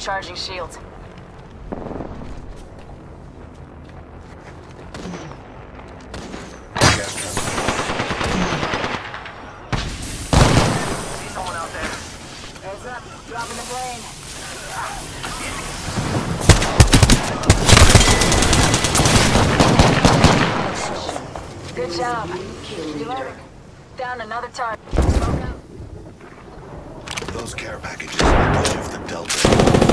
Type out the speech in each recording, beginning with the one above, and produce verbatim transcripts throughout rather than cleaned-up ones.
Recharging shields. See someone out there. Heads up, dropping the plane. Good job. Reloading. Down another target. Smoke out. Those care packages need to shift the delta.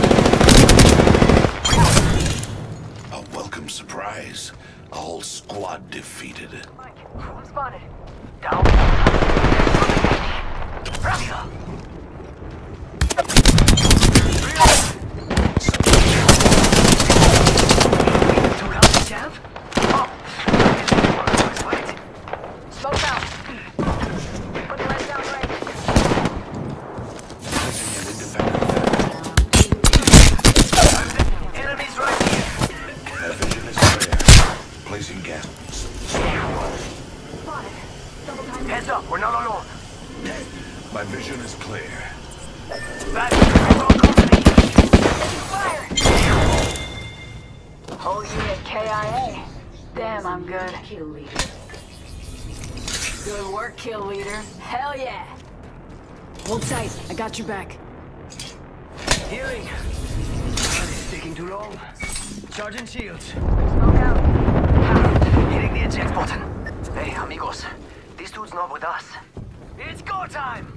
A welcome surprise. A whole squad defeated. Mike, I'm spotted. Down. Russia. Took out the jab? Oh. Wait. Smoke out. Put the legs down range. Placing an independent threat. Enemies right here. That vision is clear. Placing gas. Spotted. Double time. Heads up, we're not alone. My vision is clear. Back to our company. Fire! Whole unit K I A. Damn, I'm good. Kill leader. Good work, kill leader. Hell yeah. Hold tight. I got your back. Healing. That is taking too long. Charging shields. Smoke out. Hitting the eject button. Hey, amigos. This dude's not with us. It's go time!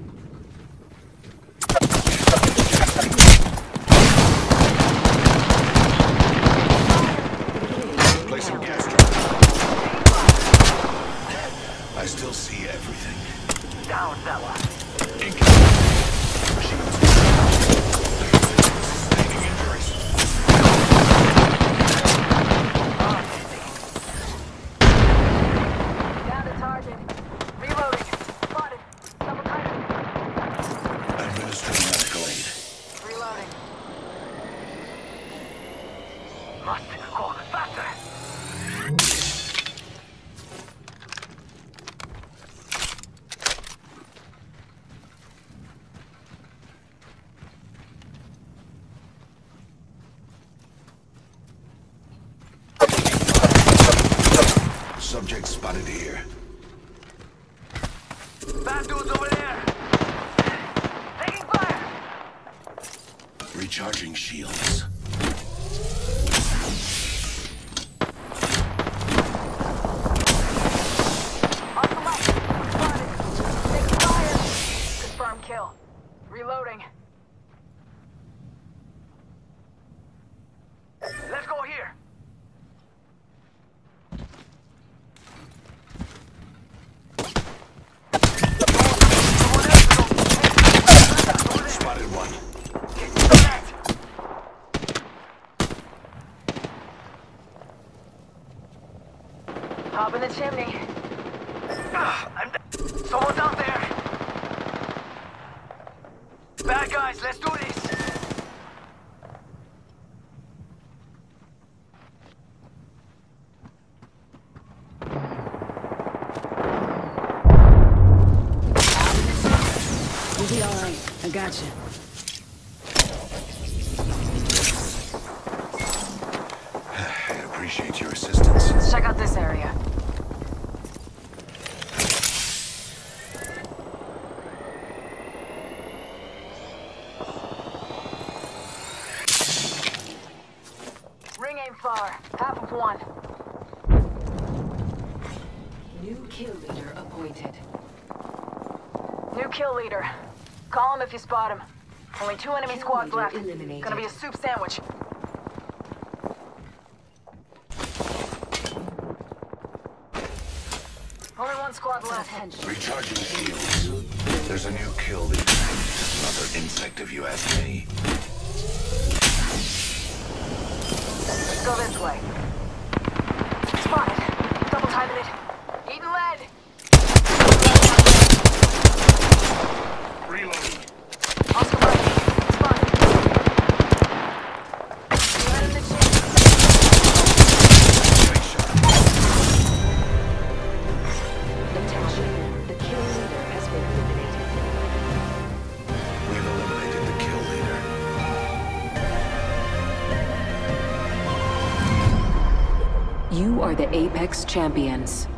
Placing gas trap. I still see everything. Down that one. Sustaining injuries. Down to target. Reloading. Spotted. Double timing. Administering medical aid. Reloading. Must go faster! Subject spotted here. Bad dudes over there! Taking fire! Recharging shields. On the left. Spotted. Taking fire. Confirm kill. Reloading. Let's go here! Spotted one. Get to the net! Hop in the chimney. Ah, I'm dead. Someone's out there! Bad guys, let's do this! You'll be alright. I got you. I appreciate your assistance. Let's check out this area. Ring aim far. Half of one. New kill leader appointed. New kill leader. Call him if you spot him. Only two enemy Kill squads leader left. eliminated. Gonna be a soup sandwich. Only one squad left. Attention. Recharging shields. There's a new kill leader. Another insect if you ask me. Go this way. Spotted. Double timing it. Eating lead. Reloading. Oscar right. Spotted. Right in the chin. Attention. The kill leader has been eliminated. We've eliminated the kill leader. You are the Apex Champions.